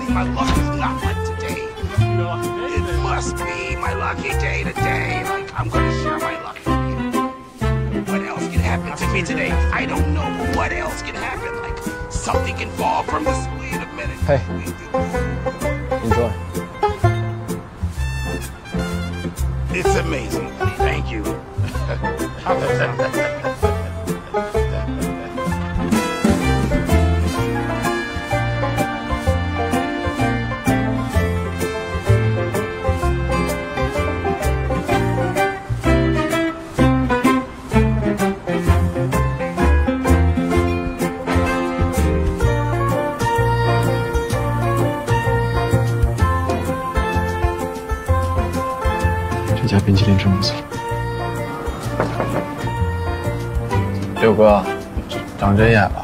My luck is not like today. It must be my lucky day today. Like, I'm gonna share my luck with you. What else can happen to me today? I don't know, but what else can happen? Like, something can fall from this. Wait a minute. Hey, enjoy. It's amazing. Thank you. 这家冰淇淋真不错。六哥，长针眼了。